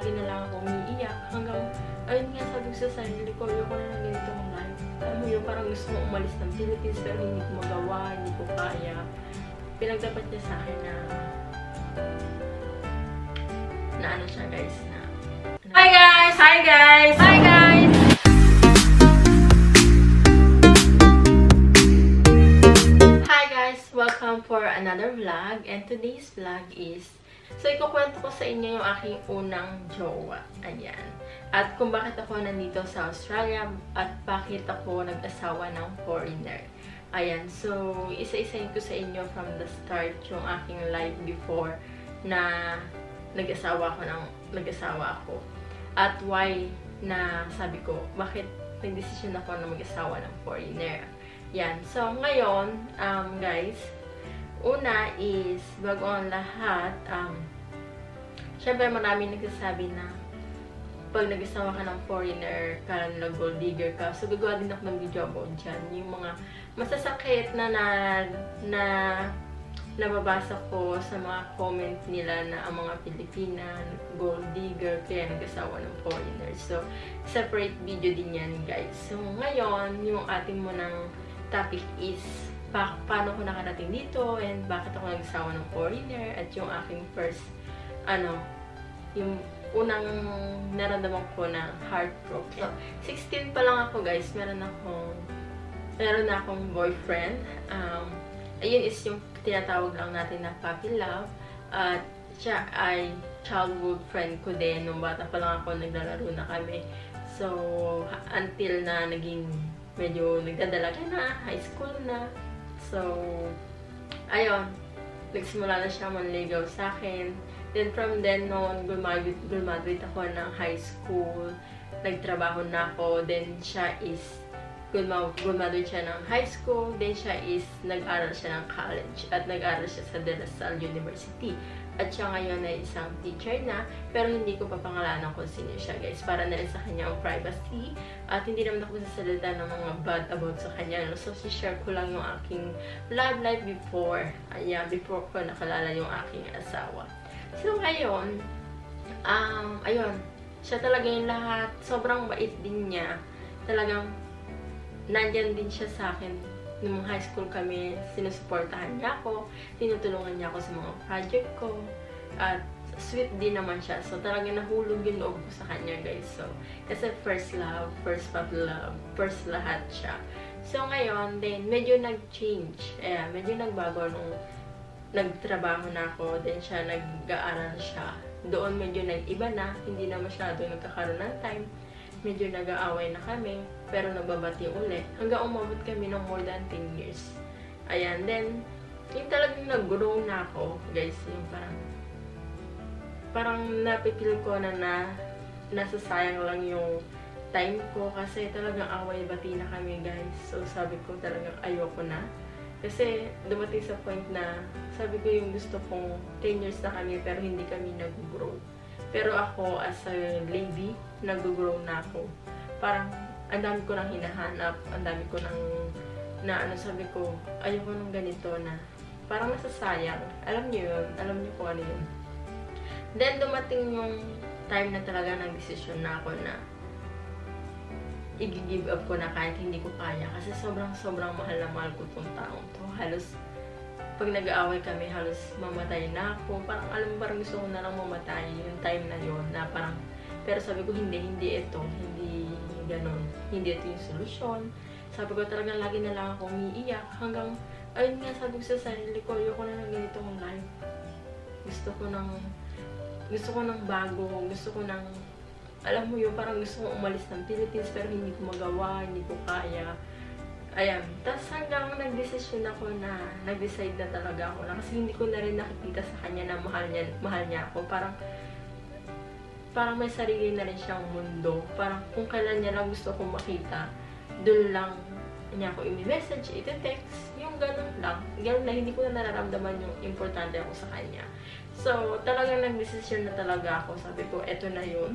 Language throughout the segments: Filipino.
lagi na lang ako umiiyak hanggang, ayun nga, sabi ko sa sarili ko, ayoko na ng ganito kong life. Alam mo yun, parang gusto kong umalis ng Philippines pero hindi ko magawa, hindi ko kaya. Pinagdapat niya sa akin na ano siya guys, na Hi guys! Hi guys! Hi guys! Hi guys! Welcome for another vlog, and today's vlog is, so ikukwento ko sa inyo yung aking unang jowa. Ayan. At kung bakit ako nandito sa Australia at bakit ako nag-asawa ng foreigner. Ayan. So, isa-isahin ko sa inyo from the start yung aking life before na nag-asawa ako. At why na sabi ko, bakit nag-decision ako na mag-asawa ng foreigner. Yan. So, ngayon, guys, una is, bago ang lahat, syempre marami nagsasabi na pag nag-asawa ka ng foreigner, kala nila gold digger ka. So, gagawa din ako ng video about dyan. Yung mga masasakit na nababasa ko sa mga comment nila na ang mga Pilipina, gold digger, kaya nag-asawa ng foreigner. So, separate video din yan, guys. So, ngayon, yung ating munang topic is paano ko nakarating dito and bakit ako nag-asawa ng foreigner at yung aking first, yung unang naramdaman ko na heartbroken. So, 16 pa lang ako, guys. Meron na akong boyfriend. Ayun is yung tinatawag lang natin na puppy love. At siya ay childhood friend ko din. Nung bata pa lang ako, naglalaro na kami. So, until na naging medyo nagdadalaga na, high school na. So, ayun. Nagsimula na siya manligaw sa akin. Then, from then on, graduate ako ng high school. Nagtrabaho na ako. Then, siya is graduate siya ng high school, then siya is nag-aral siya ng college at nag-aral siya sa De La Salle University. At siya ngayon ay isang teacher na, pero hindi ko papangalanan kung sino siya, guys. Para na rin sa kanya ang privacy at hindi naman ako sasalita ng mga bad about sa kanya. So, share ko lang yung aking love life before. Ayan, before ko nakalala yung aking asawa. So, ngayon, ayun, siya talaga yung lahat. Sobrang bait din niya. Talagang nandyan din siya sa akin. Nung high school kami, sinusuportahan niya ako, tinutulungan niya ako sa mga project ko, at sweet din naman siya. So, talagang nahulog yung loob ko sa kanya, guys. So, kasi first love, first puppy love, first lahat siya. So, ngayon, then, medyo nag-change. Medyo nagbago nung nagtrabaho na ako, then siya, nag-aaral siya. Doon medyo nag-iba na, hindi na masyado nagkakaroon ng time. Medyo nag-aaway na kami, pero nagbabati ulit. Hanggang umabot kami ng more than 10 years. Ayan, then, yung talagang nag-grow na ako, guys, yung parang napipil ko na nasasayang lang yung time ko, kasi talagang away-bati na kami, guys. So, sabi ko talagang ayoko na. Kasi, dumating sa point na, sabi ko yung gusto kong 10 years na kami, pero hindi kami nag-grow. Pero ako, as a lady, nag-grow na ako. Parang, ang dami ko nang hinahanap, ang dami ko nang, sabi ko, ayoko nang ganito na, parang nasasayang. Alam niyo yun, alam niyo kung ano yun. Then, dumating yung time na talaga nag-desisyon na ako na, i-give up ko na kahit hindi ko kaya. Kasi sobrang mahal na mahal ko itong taong to. Halos, pag nag-aaway kami, halos mamatay na ako. Parang gusto ko na lang mamatay yung time na yun, na parang, pero sabi ko, hindi ito, hindi ganun, hindi ito yung solusyon. Sabi ko talagang lagi na lang ako umiiyak hanggang, ayun nga, sabi ko sa sarili ko, ayoko na ng ganito kong life. Gusto ko ng bago, gusto ko ng, alam mo yun, parang gusto kong umalis ng Philippines pero hindi ko magawa, hindi ko kaya. Ayan. Tapos hanggang nag-decision ako na, nag-decide na talaga ako na, kasi hindi ko na rin nakikita sa kanya na mahal niya ako. Parang may sarili na rin siyang mundo. Parang kung kailan niya lang gusto kong makita, doon lang niya ako i-message, i-text, yung ganun lang. Ganun lang, hindi ko na nararamdaman yung importante ako sa kanya. So, talagang nag-decision na talaga ako. Sabi ko, eto na yun.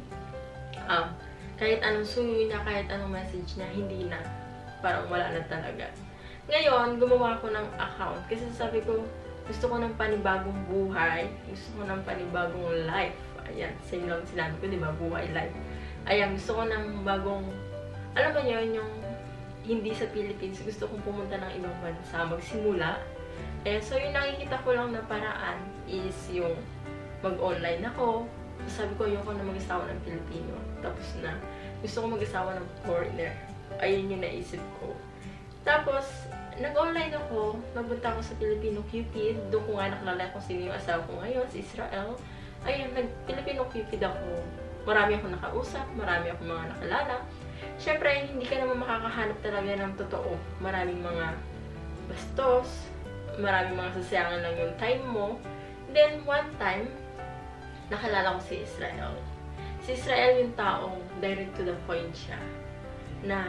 Kahit anong suyo niya, kahit anong message niya, hindi na. Parang wala na talaga. Ngayon, gumawa ako ng account. Kasi sabi ko, gusto ko ng panibagong buhay. Gusto ko ng panibagong life. Ayan, same lang sinabi ko, di ba? Buhay life. Ayan, gusto ko ng bagong, alam mo yun, yung hindi sa Philippines, gusto kong pumunta ng ibang bansa, magsimula. Eh, so yung nakikita ko lang na paraan is yung mag-online ako. Sabi ko, ayoko na mag-asawa ng Pilipino. Tapos na, gusto ko mag-asawa ng foreigner. Ayun yung naisip ko. Tapos, nag-online ako. Napunta ako sa Filipino Cupid. Doon ko nga nakalala kung sino yung asawa ko ngayon, si Israel. Ayun, nag-Filipino Cupid ako. Marami akong nakausap, marami akong mga nakalala. Siyempre, hindi ka naman makakahanap talaga ng totoo. Maraming mga bastos, maraming mga sasayangan lang yung time mo. Then, one time, nakalala ko si Israel. Si Israel yung taong direct to the point siya. Na,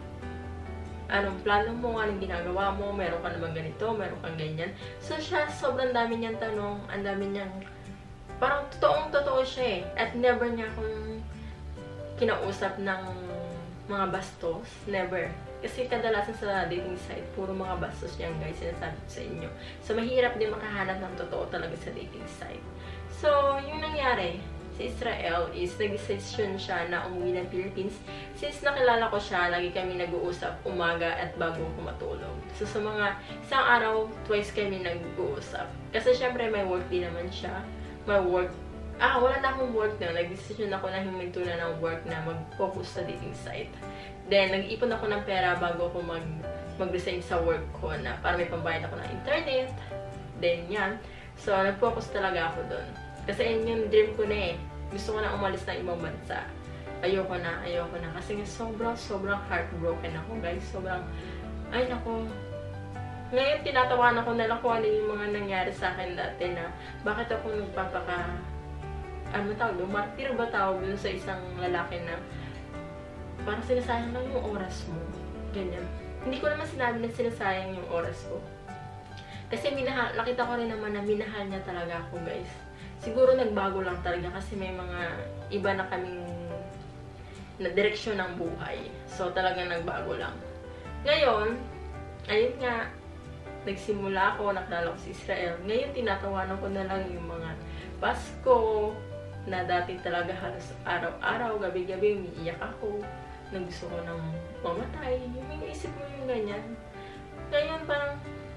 anong plano mo, anong ginagawa mo, meron ka naman ganito, meron kang ganyan. So, siya, sobrang dami niyang tanong, ang dami niyang, parang totoong-totoo siya eh. At never niya akong kinausap ng mga bastos. Never. Kasi kadalasan sa dating site, puro mga bastos yan guys, sinasabi ko sa inyo. So, mahirap din makahanap ng totoo talaga sa dating site. So, yung nangyari, si Israel is nag-decision siya na umuwi ng Philippines. Since nakilala ko siya, lagi kami nag-uusap umaga at bago ko matulog. So, sa mga isang araw, twice kami nag-uusap. Kasi syempre may work din naman siya. May work. Wala na akong work na. Nag-decision ako na huminto na ng work na mag-focus sa dating site. Then, nag-ipon ako ng pera bago ako mag-resign sa work ko na para may pambayad ako ng internet. Then, yan. So, nag-focus talaga ako doon. Kasi yun yung dream ko na eh. Gusto ko na umalis ng ibang bansa. Ayoko na. Kasi sobrang heartbroken ako, guys. Sobrang, ay nako. Ngayon, tinatawanan ko na lang kung ano yung mga nangyari sa akin dati na bakit ako nagpapaka, martir ba tawag dun sa isang lalaki na parang sinasayang lang yung oras mo. Ganyan. Hindi ko naman sinabi na sinasayang yung oras ko. Kasi nakita ko rin naman na minahal niya talaga ako, guys. Siguro nagbago lang talaga kasi may mga iba na kaming na direksyon ng buhay. So, talagang nagbago lang. Ngayon, ayun nga, nagsimula ako, nakilala ko si Israel. Ngayon, tinatawanan ko na lang yung mga Pasko, na dati talaga halos araw-araw, gabi-gabi, umiiyak ako. Gusto ko nang mamatay. Yung iniisip mo yung ganyan. Ngayon, parang,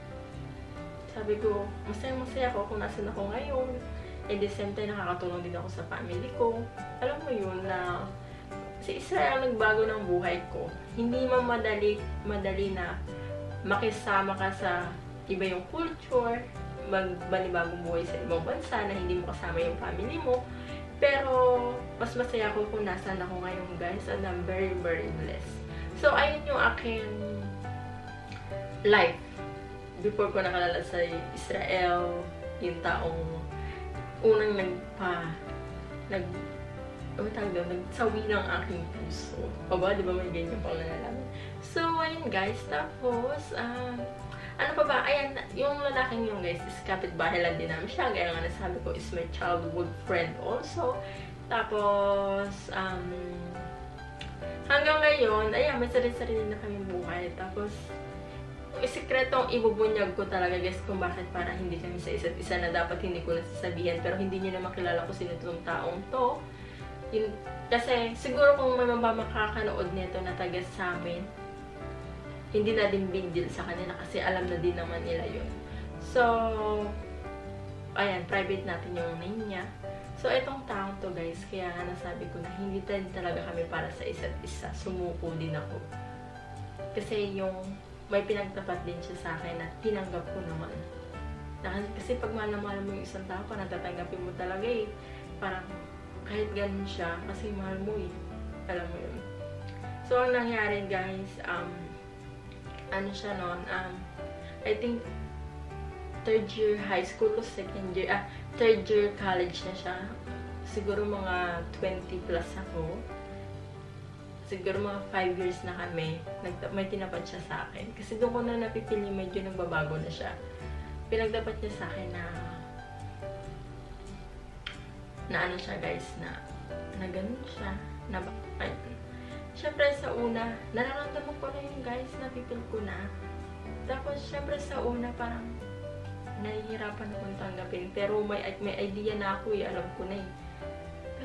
sabi ko, masaya-masaya ako kung nasan ako ngayon. And the same time, nakakatulong din ako sa family ko. Alam mo yun na si Israel nagbago ng buhay ko. Hindi man madali na makisama ka sa iba yung culture, magbanibagong buhay sa ibang bansa na hindi mo kasama yung family mo. Pero, mas masaya ako kung nasan ako ngayon, guys. And I'm very, very blessed. So, ayun yung aking life. Before ko nakalala sa Israel, yung taong unang nagsawi ng aking puso. Aba, di ba may ganyan pang nalalaman? So, ayun guys. Tapos, ano pa ba? Ayan, yung lalaking yung guys is kapitbahay lang din namin siya. Gaya nga nasabi ko is my childhood friend also. Tapos, hanggang ngayon, ayan, may sarili-sarili na kami buhay. Tapos, yung sikretong ibubunyag ko talaga guys kung bakit para hindi kami sa isa't isa na dapat hindi ko nasasabihan. Pero hindi nyo na makilala kung sino itong taong to. Yun, kasi siguro kung may makakanood nito na taga sa amin, hindi na din big deal sa kanila kasi alam na din naman nila yun. So, ayan, private natin yung name niya. So, itong taong to guys, kaya nasabi ko na hindi din talaga kami para sa isa't isa. Sumuko din ako. Kasi yung may pinagtapat din siya sa akin at tinanggap ko naman. Kasi pag mahal na mahal mo yung isang tao, parang tatanggapin mo talaga eh. Parang kahit ganun siya, kasi mahal mo eh. Alam mo yun. So, ang nangyari guys, ano siya noon, I think, third year high school o second year, third year college na siya. Siguro mga 20 plus ako. Siguro mga 5 years na kami, may tinapat siya sa akin. Kasi doon ko na napipili, medyo nagbabago na siya. Pinagdapat niya sa akin na ano siya guys, na ganun siya. Siyempre sa una, nararamdaman ko na yun guys, napipil ko na. Tapos siyempre sa una parang nahihirapan akong tanggapin. Pero may idea na ako eh, alam ko na eh.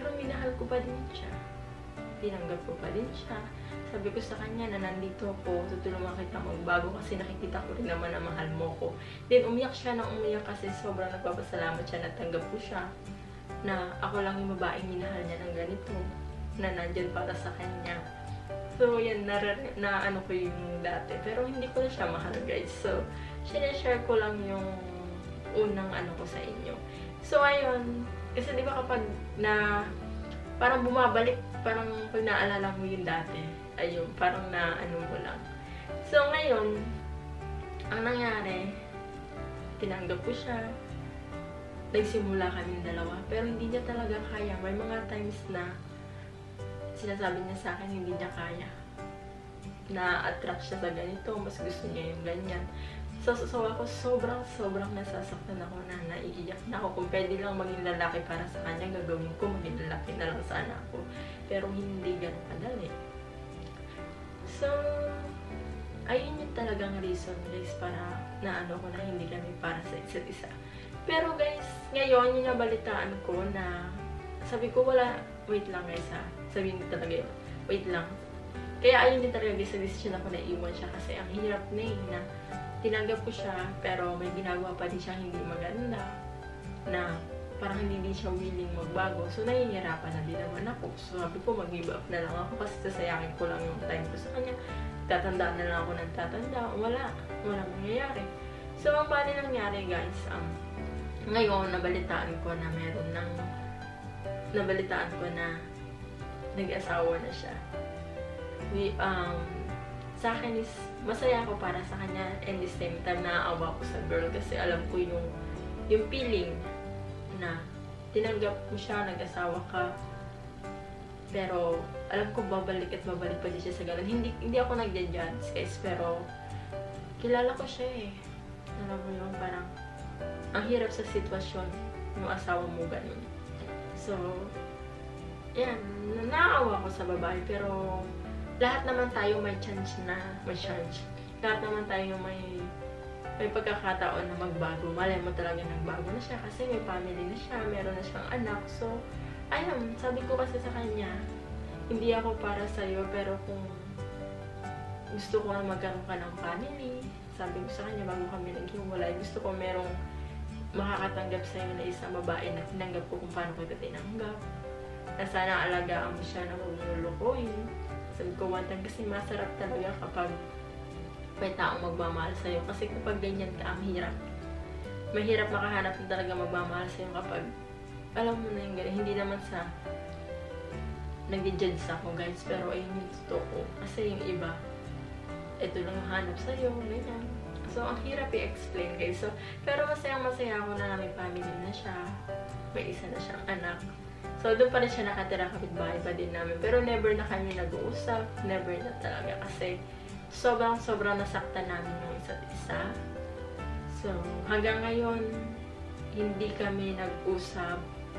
Pero minahal ko pa din siya. Tinanggap ko pa din siya. Sabi ko sa kanya na nandito ako, tutulungan kita magbago kasi nakikita ko rin naman na mahal mo ko. Then umiyak siya ng umiyak kasi sobrang nagpapasalamat siya na tanggap ko siya. Na ako lang yung babaeng minahal niya ng ganito. Na nandyan para sa kanya. So yan, na ano ko yung dati. Pero hindi ko na siya mahal guys. So, sinashare ko lang yung unang ano ko sa inyo. So ayun, kasi di ba kapag na parang bumabalik, parang pag naalala mo yung dati, ayun, parang na ano mo lang. So ngayon, ang nangyari, tinanggap ko siya, nagsimula kaming dalawa, pero hindi niya talaga kaya. May mga times na sinasabi niya sa akin hindi niya kaya. Na-attract siya sa ganito, mas gusto niya yung ganyan. So ako sobrang nasasaktan ako na naiiyak na ako. Kung pwede lang maging lalaki para sa kanya, gagawin ko, maging lalaki na lang sana ako. Pero hindi ganun kadali. So, ayun yung talagang reason guys para naano ko na hindi kami para sa isa't isa. Pero guys, ngayon yung nabalitaan ko na sabi ko wait lang guys ha. Sabihin ko talaga yun, wait lang. Kaya ayun din talaga guys, sa decision ako na iwan siya kasi ang hirap na na tinanggap ko siya, pero may ginagawa pa din siya hindi maganda, na parang hindi din siya willing magbago. So, nahihirapan na din naman ako. So, sabi ko, mag-give up na lang ako kasi sasayangin ko lang yung time ko sa kanya. Tatandaan na lang ako ng tatanda. Walang nangyayari. So, ang paano nangyari, guys? Ngayon, nabalitaan ko na nag-asawa na siya. Sa akin is, masaya ako para sa kanya, and the same time, naaawa ko sa girl kasi alam ko yung feeling na tinanggap mo siya, nag-asawa ka, pero alam ko babalik pa din siya sa ganun. Hindi ako nagja-judge guys, pero kilala ko siya eh. Alam mo yun, parang ang hirap sa sitwasyon yung asawa mo ganun. So, yan, naaawa ko sa babae, pero lahat naman tayo may chance. Lahat naman tayo may pagkakataon na magbago. Malay mo talaga nagbago na siya kasi may family na siya, meron na siyang anak. So, ayun, sabi ko kasi sa kanya, hindi ako para sa'yo, pero kung gusto ko na magkaroon ka ng family, sabi ko sa kanya, bago kami naghiwalay, gusto ko merong makakatanggap sa'yo na isang babae na tinanggap ko kung paano kita tinanggap. Na sana alagaan mo siya na huwag mo lulukuhin. Sabi ko, one time kasi masarap talaga kapag may taong magmamahal sa'yo. Kasi kapag ganyan ka, ang hirap. Mahirap makahanap na talaga magmamahal sa'yo kapag alam mo na yung ganyan. Hindi naman sa nag-judge ako guys, pero ayun yung totoo. Kasi yung iba, ito lang hanap sa'yo, ganyan. So, ang hirap i-explain guys. So, pero masayang-masaya ako na may family na siya. May isa na siyang anak. So, doon pa rin siya nakatira, kapitbahay pa din namin. Pero never na kami nag-uusap. Never na talaga. Kasi sobrang nasaktan namin yung isa't isa. So, hanggang ngayon, hindi kami nag-usap.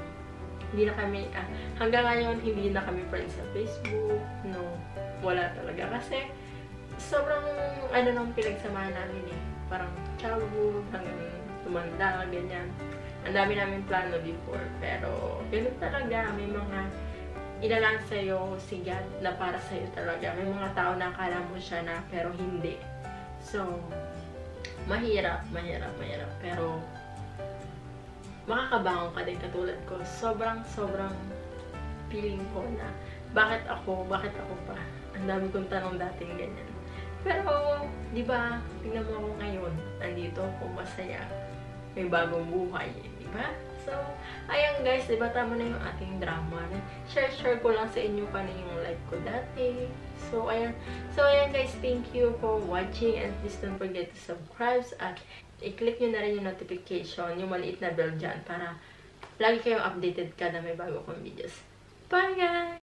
Hanggang ngayon, hindi na kami friends sa Facebook. No, wala talaga. Kasi, sobrang nung pinagsamahan namin eh. Parang childhood, hanggang tumanda, ganyan. Ang dami namin plano before, pero ganun talaga, may mga ilalang sa'yo si God na para sa'yo talaga. May mga tao na akala mo siya na, pero hindi. So, mahirap. Pero, makakabangon ka din katulad ko. Sobrang feeling ko na, bakit ako pa? Ang dami kong tanong dating ganyan. Pero, di ba, tingnan mo ako ngayon, andito ako masaya. May bagong buhay, di ba? So, ayan guys, di ba tama na yung ating drama. Share ko lang sa inyo paano yung life ko dati. So, ayan guys, thank you for watching and please don't forget to subscribe at i-click nyo na rin yung notification, yung maliit na bell dyan para lagi kayong updated ka na may bago kong videos. Bye guys!